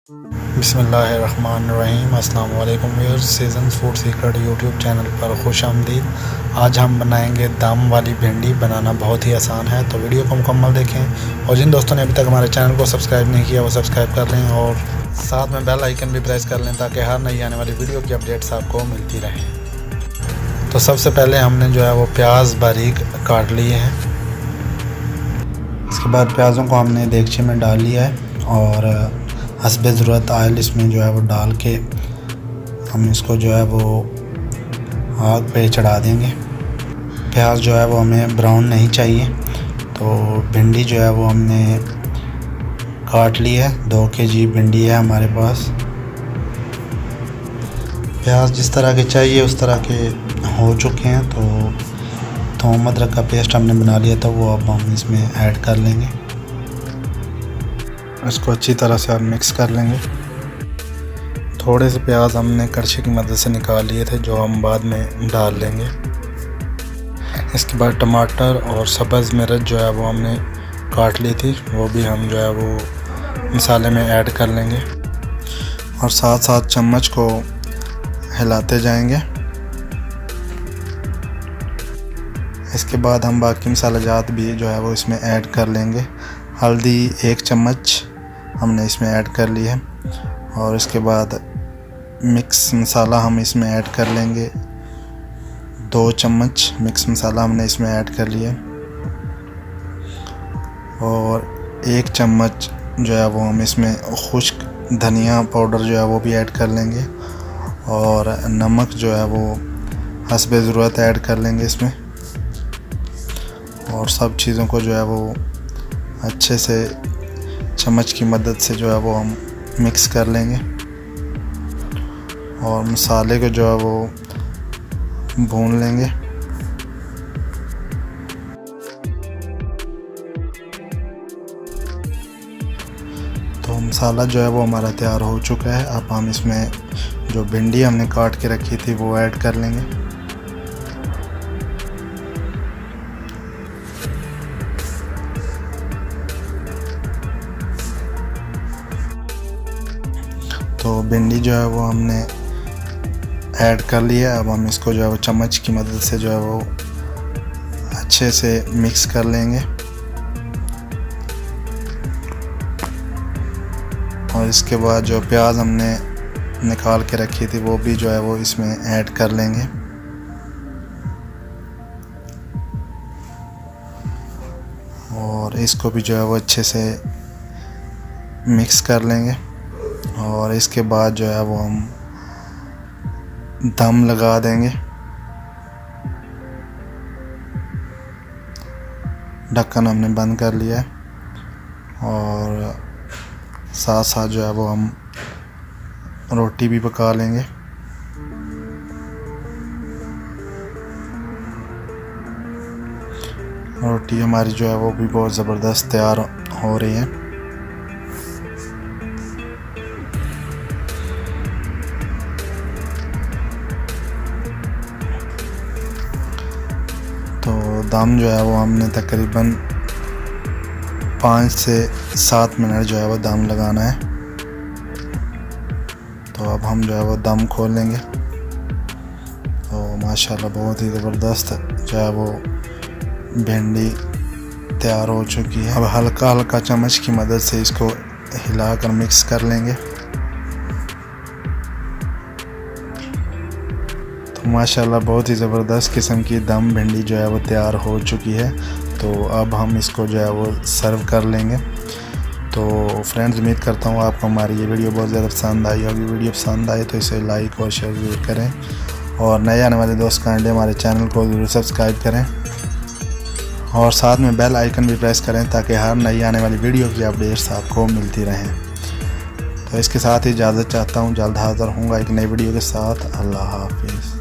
बिस्मिल्लाहिर्रहमानिर्रहीम। अस्सलाम वालेकुम viewers, season food secret YouTube channel पर खुश आमदीद। आज हम बनाएंगे दम वाली भिंडी। बनाना बहुत ही आसान है, तो वीडियो को मुकम्मल देखें। और जिन दोस्तों ने अभी तक हमारे चैनल को सब्सक्राइब नहीं किया वो सब्सक्राइब कर लें और साथ में बेल आइकन भी प्रेस कर लें ताकि हर नई आने वाली वीडियो की अपडेट्स आपको मिलती रहें। तो सबसे पहले हमने जो है वो प्याज बारीक काट लिए हैं। इसके बाद प्याज़ों को हमने देगचे में डाल लिया है और हस्बे ज़रूरत ऑयल इसमें जो है वो डाल के हम इसको जो है वो आग पे चढ़ा देंगे। प्याज जो है वो हमें ब्राउन नहीं चाहिए। तो भिंडी जो है वो हमने काट ली है। 2 kg भिंडी है हमारे पास। प्याज जिस तरह के चाहिए उस तरह के हो चुके हैं। तो थोम अदरक का पेस्ट हमने बना लिया था, वो अब हम इसमें ऐड कर लेंगे। इसको अच्छी तरह से आप मिक्स कर लेंगे। थोड़े से प्याज हमने कड़छी की मदद से निकाल लिए थे जो हम बाद में डाल लेंगे। इसके बाद टमाटर और सब्ज़ मिर्च जो है वो हमने काट ली थी, वो भी हम जो है वो मसाले में ऐड कर लेंगे और साथ साथ चम्मच को हिलाते जाएंगे। इसके बाद हम बाकी मसाला जात भी जो है वो इसमें ऐड कर लेंगे। हल्दी 1 चम्मच हमने इसमें ऐड कर ली है और इसके बाद मिक्स मसाला हम इसमें ऐड कर लेंगे। 2 चम्मच मिक्स मसाला हमने इसमें ऐड कर लिया और 1 चम्मच जो है वो हम इसमें खुश्क धनिया पाउडर जो है वो भी ऐड कर लेंगे और नमक जो है वो हस्बे ज़रूरत ऐड कर लेंगे इसमें। और सब चीज़ों को जो है वो अच्छे से चम्मच की मदद से जो है वो हम मिक्स कर लेंगे और मसाले को जो है वो भून लेंगे। तो मसाला जो है वो हमारा तैयार हो चुका है। अब हम इसमें जो भिंडी हमने काट के रखी थी वो ऐड कर लेंगे। तो भिंडी जो है वो हमने ऐड कर लिया। अब हम इसको जो है वो चम्मच की मदद से जो है वो अच्छे से मिक्स कर लेंगे और इसके बाद जो प्याज हमने निकाल के रखी थी वो भी जो है वो इसमें ऐड कर लेंगे और इसको भी जो है वो अच्छे से मिक्स कर लेंगे। और इसके बाद जो है वो हम दम लगा देंगे। ढक्कन हमने बंद कर लिया है और साथ साथ जो है वो हम रोटी भी पका लेंगे। रोटी हमारी जो है वो भी बहुत ज़बरदस्त तैयार हो रही है। तो दम जो है वो हमने तकरीबन 5 से 7 मिनट जो है वो दम लगाना है। तो अब हम जो है वो दम खोल लेंगे। तो माशाल्लाह बहुत ही ज़बरदस्त जो है वो भिंडी तैयार हो चुकी है। अब हल्का हल्का चम्मच की मदद से इसको हिलाकर मिक्स कर लेंगे। माशाल्लाह बहुत ही ज़बरदस्त किस्म की दम भिंडी जो है वो तैयार हो चुकी है। तो अब हम इसको जो है वो सर्व कर लेंगे। तो फ्रेंड्स, उम्मीद करता हूँ आपको हमारी ये वीडियो बहुत ज़्यादा पसंद आई होगी। वीडियो पसंद आए तो इसे लाइक और शेयर ज़रूर करें और नए आने वाले दोस्त काइंडली हमारे चैनल को ज़रूर सब्सक्राइब करें और साथ में बेल आइकन भी प्रेस करें ताकि हर नई आने वाली वीडियो की अपडेट्स आपको मिलती रहें। तो इसके साथ ही इजाज़त चाहता हूँ। जल्द हाज़िर होऊंगा एक नई वीडियो के साथ। अल्लाह हाफिज़।